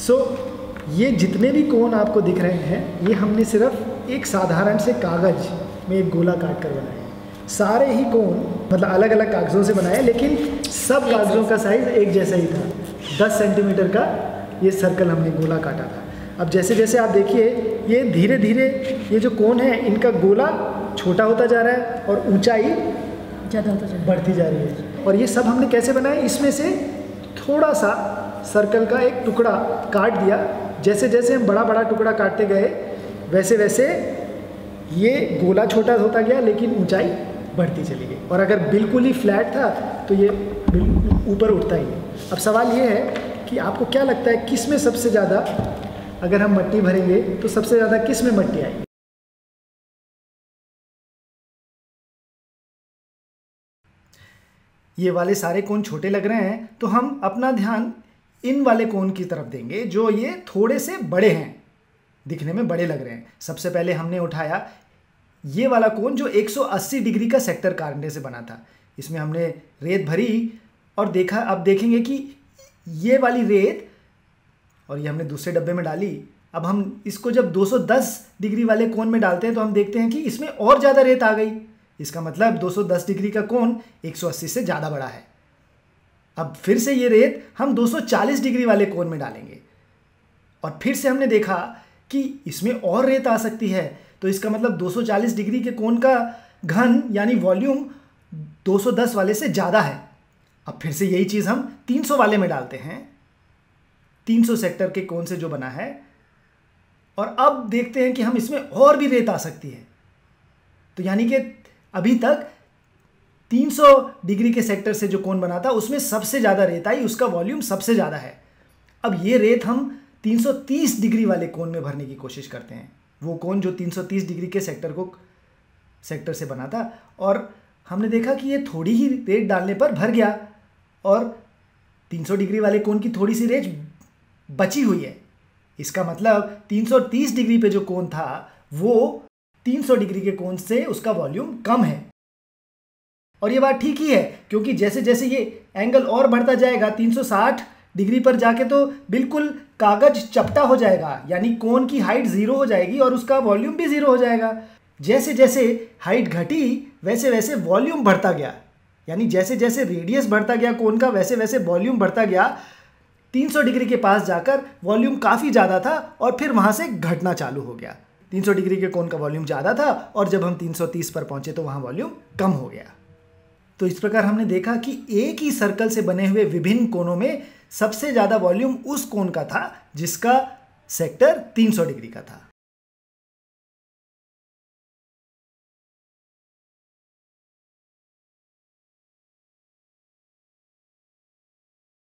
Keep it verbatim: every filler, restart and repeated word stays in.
सो so, ये जितने भी कोन आपको दिख रहे हैं ये हमने सिर्फ एक साधारण से कागज़ में एक गोला काट कर बनाए हैं। सारे ही कोन मतलब अलग अलग कागज़ों से बनाए, लेकिन सब कागज़ों का साइज़ एक जैसा ही था। दस सेंटीमीटर का ये सर्कल हमने गोला काटा था। अब जैसे जैसे आप देखिए ये धीरे धीरे ये जो कोन है इनका गोला छोटा होता जा रहा है और ऊंचाई ज़्यादा होता जा रहा है, बढ़ती जा रही है। और ये सब हमने कैसे बनाए, इसमें से थोड़ा सा सर्कल का एक टुकड़ा काट दिया। जैसे जैसे हम बड़ा बड़ा टुकड़ा काटते गए वैसे वैसे ये गोला छोटा होता गया, लेकिन ऊंचाई बढ़ती चली गई। और अगर बिल्कुल ही फ्लैट था तो ये बिल्कुल ऊपर उठता ही नहीं। अब सवाल ये है कि आपको क्या लगता है किस में सबसे ज़्यादा, अगर हम मिट्टी भरेंगे तो सबसे ज़्यादा किस में मिट्टी आएगी? ये वाले सारे कोन छोटे लग रहे हैं तो हम अपना ध्यान इन वाले कोन की तरफ देंगे जो ये थोड़े से बड़े हैं, दिखने में बड़े लग रहे हैं। सबसे पहले हमने उठाया ये वाला कोन जो एक सौ अस्सी डिग्री का सेक्टर काटने से बना था। इसमें हमने रेत भरी और देखा, अब देखेंगे कि ये वाली रेत और ये हमने दूसरे डब्बे में डाली। अब हम इसको जब दो सौ दस डिग्री वाले कोन में डालते हैं तो हम देखते हैं कि इसमें और ज़्यादा रेत आ गई। इसका मतलब दो सौ दस डिग्री का कोन एक सौ अस्सी से ज़्यादा बड़ा है। अब फिर से ये रेत हम दो सौ चालीस डिग्री वाले कोन में डालेंगे और फिर से हमने देखा कि इसमें और रेत आ सकती है। तो इसका मतलब दो सौ चालीस डिग्री के कोन का घन यानी वॉल्यूम दो सौ दस वाले से ज़्यादा है। अब फिर से यही चीज़ हम तीन सौ वाले में डालते हैं, तीन सौ सेक्टर के कोन से जो बना है, और अब देखते हैं कि हम इसमें और भी रेत आ सकती है। तो यानी कि अभी तक तीन सौ डिग्री के सेक्टर से जो कोन बना था उसमें सबसे ज़्यादा रेत आई, उसका वॉल्यूम सबसे ज़्यादा है। अब ये रेत हम तीन सौ तीस डिग्री वाले कोन में भरने की कोशिश करते हैं, वो कोन जो तीन सौ तीस डिग्री के सेक्टर को सेक्टर से बना था। और हमने देखा कि ये थोड़ी ही रेत डालने पर भर गया और तीन सौ डिग्री वाले कोन की थोड़ी सी रेत बची हुई है। इसका मतलब तीन सौ तीस डिग्री पे जो कोन था वो तीन सौ डिग्री के कोन से उसका वॉल्यूम कम है। और ये बात ठीक ही है, क्योंकि जैसे जैसे ये एंगल और बढ़ता जाएगा तीन सौ साठ डिग्री पर जाके तो बिल्कुल कागज चपटा हो जाएगा, यानी कोन की हाइट ज़ीरो हो जाएगी और उसका वॉल्यूम भी ज़ीरो हो जाएगा। जैसे जैसे हाइट घटी वैसे वैसे वॉल्यूम बढ़ता गया, यानी जैसे जैसे रेडियस बढ़ता गया कोन का वैसे वैसे वॉल्यूम बढ़ता गया। तीन सौ डिग्री के पास जाकर वॉल्यूम काफ़ी ज़्यादा था और फिर वहाँ से घटना चालू हो गया। तीन सौ डिग्री के कोन का वॉल्यूम ज़्यादा था और जब हम तीन सौ तीस पर पहुँचे तो वहाँ वॉल्यूम कम हो गया। तो इस प्रकार हमने देखा कि एक ही सर्कल से बने हुए विभिन्न कोनों में सबसे ज़्यादा वॉल्यूम उस कोन का था जिसका सेक्टर तीन सौ डिग्री का था।